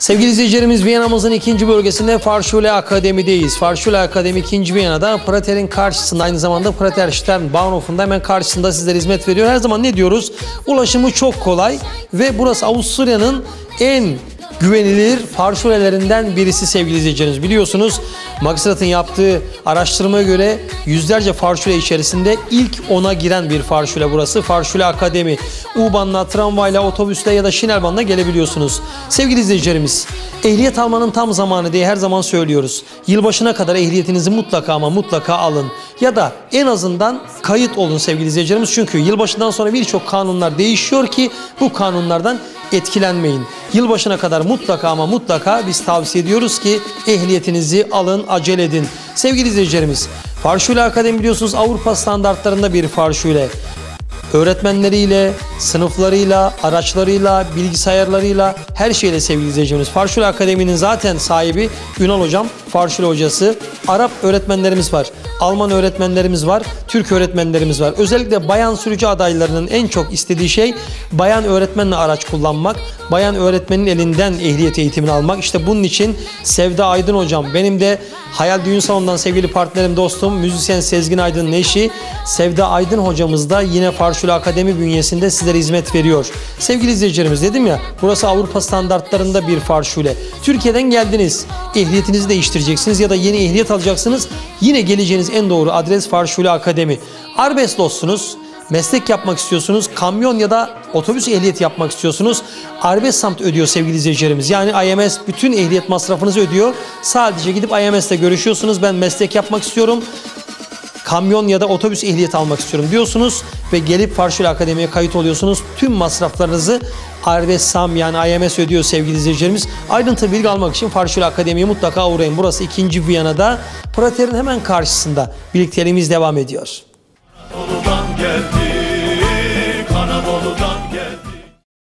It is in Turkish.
Sevgili izleyicilerimiz, Viyana'mızın ikinci bölgesinde Fahrschule Akademi'deyiz. Fahrschule Akademi 2. Viyana'da Prater'in karşısında, aynı zamanda Prater Stern Bahnhof'un da hemen karşısında sizlere hizmet veriyor. Her zaman ne diyoruz? Ulaşımı çok kolay ve burası Avusturya'nın en güvenilir Fahrschulelerinden birisi sevgili izleyicilerimiz. Biliyorsunuz Magistrat'ın yaptığı araştırmaya göre yüzlerce Fahrschule içerisinde ilk 10'a giren bir Fahrschule burası. Fahrschule Akademi. U-Bahn'la, tramvayla, otobüsle ya da Schnellbahn'la gelebiliyorsunuz. Sevgili izleyicilerimiz, ehliyet almanın tam zamanı diye her zaman söylüyoruz. Yılbaşına kadar ehliyetinizi mutlaka ama mutlaka alın. Ya da en azından kayıt olun sevgili izleyicilerimiz. Çünkü yılbaşından sonra birçok kanunlar değişiyor ki bu kanunlardan etkilenmeyin. Yılbaşına kadar mutlaka ama mutlaka biz tavsiye ediyoruz ki ehliyetinizi alın, acele edin. Sevgili izleyicilerimiz, Fahrschule Akademi biliyorsunuz Avrupa standartlarında bir Fahrschule. Öğretmenleriyle, sınıflarıyla, araçlarıyla, bilgisayarlarıyla, her şeyle sevgili izleyicilerimiz. Fahrschule Akademi'nin zaten sahibi Ünal Hocam, Fahrschule hocası. Arap öğretmenlerimiz var, Alman öğretmenlerimiz var, Türk öğretmenlerimiz var. Özellikle bayan sürücü adaylarının en çok istediği şey bayan öğretmenle araç kullanmak, bayan öğretmenin elinden ehliyet eğitimini almak. İşte bunun için Sevda Aydın Hocam, benim de Hayal Düğün Salonu'ndan sevgili partnerim, dostum, müzisyen Sezgin Aydın'ın eşi Sevda Aydın hocamız da yine Fahrschule Akademi bünyesinde sizlere hizmet veriyor. Sevgili izleyicilerimiz, dedim ya, burası Avrupa standartlarında bir Fahrschule. Türkiye'den geldiniz, ehliyetinizi değiştireceksiniz ya da yeni ehliyet alacaksınız. Yine geleceğiniz en doğru adres Fahrschule Akademi. Arbeslossunuz, meslek yapmak istiyorsunuz, kamyon ya da otobüs ehliyeti yapmak istiyorsunuz. Arbeitsamt ödüyor sevgili izleyicilerimiz. Yani IMS bütün ehliyet masrafınızı ödüyor. Sadece gidip IMS'le görüşüyorsunuz. Ben meslek yapmak istiyorum, kamyon ya da otobüs ehliyeti almak istiyorum diyorsunuz ve gelip Fahrschule Akademi'ye kayıt oluyorsunuz. Tüm masraflarınızı Arbeitsamt yani IMS ödüyor sevgili izleyicilerimiz. Ayrıntı bilgi almak için Fahrschule Akademi'ye mutlaka uğrayın. Burası 2. Viyana'da, Prater'in hemen karşısında. Birlikteliğimiz devam ediyor.